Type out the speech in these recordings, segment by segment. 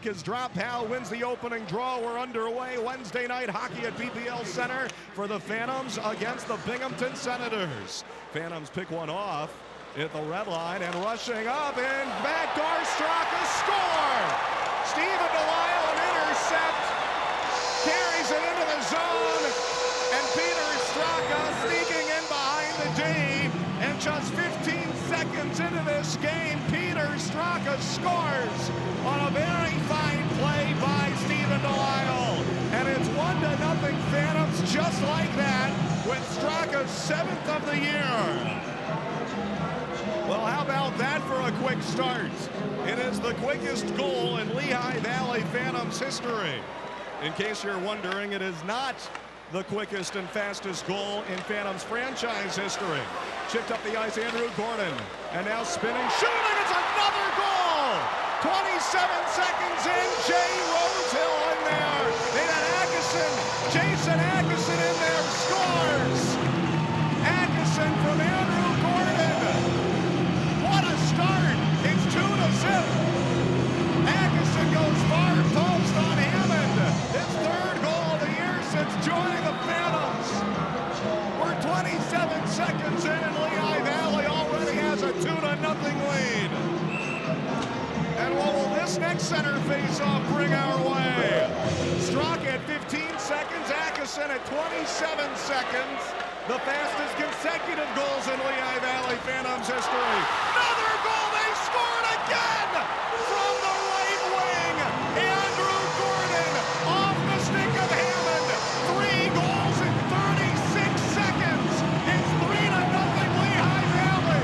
is dropped. Hal wins the opening draw. We're underway. Wednesday night hockey at PPL Center for the Phantoms against the Binghamton Senators. Phantoms pick one off at the red line and rushing up and backdoor Straka score. Stephen Delisle an intercept, carries it into the zone, and Petr sneaking in behind the D. And just 15 seconds into this game, Petr scores on a very fine play by Stephen Delisle. And it's 1-0 Phantoms just like that with Straka's 7th of the year. Well, how about that for a quick start? It is the quickest goal in Lehigh Valley Phantoms history. In case you're wondering, it is not the quickest and fastest goal in Phantoms franchise history. Chipped up the ice, Andrew Gordon. And now spinning, shooting, it's another goal! 27 seconds in, Jay Rosehill in there. They got Akeson, Jason Akeson in there, scores! Akeson from Andrew Gordon. What a start! It's 2-0. Akeson goes far post on Hammond. His 3rd goal of the year since joining the Phantoms. We're 27 seconds in, and Lehigh Valley already has a 2-0 lead. And what will this next center face-off bring our way? Straka at 15 seconds, Akeson at 27 seconds. The fastest consecutive goals in Lehigh Valley Phantoms history. Another goal, they scored again from the right wing. Andrew Gordon off the stick of Hammond. 3 goals in 36 seconds. It's 3-0 Lehigh Valley.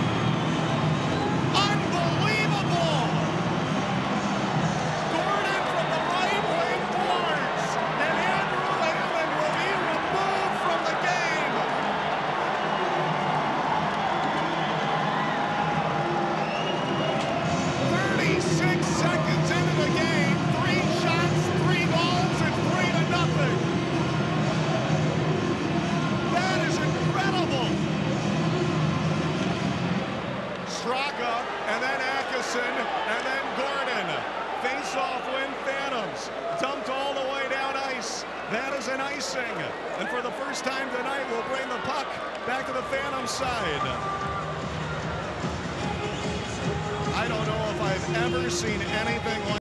Unbelievable. Gordon from the right wing boards, and Andrew Hammond will be removed from the game. 36 seconds into the game, 3 shots, 3 goals, and 3-0. That is incredible. Straka, and then Akeson, and then Gordon. Face-off win Phantoms. Dumped all the way down ice. That is an icing. And for the first time tonight, we'll bring the puck back to the Phantoms side. I don't know if I've ever seen anything like